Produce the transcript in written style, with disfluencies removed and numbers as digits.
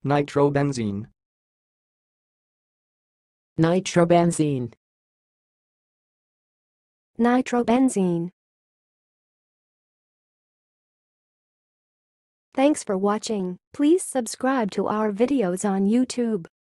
nitrobenzene, nitrobenzene, nitrobenzene. Thanks for watching. Please subscribe to our videos on YouTube.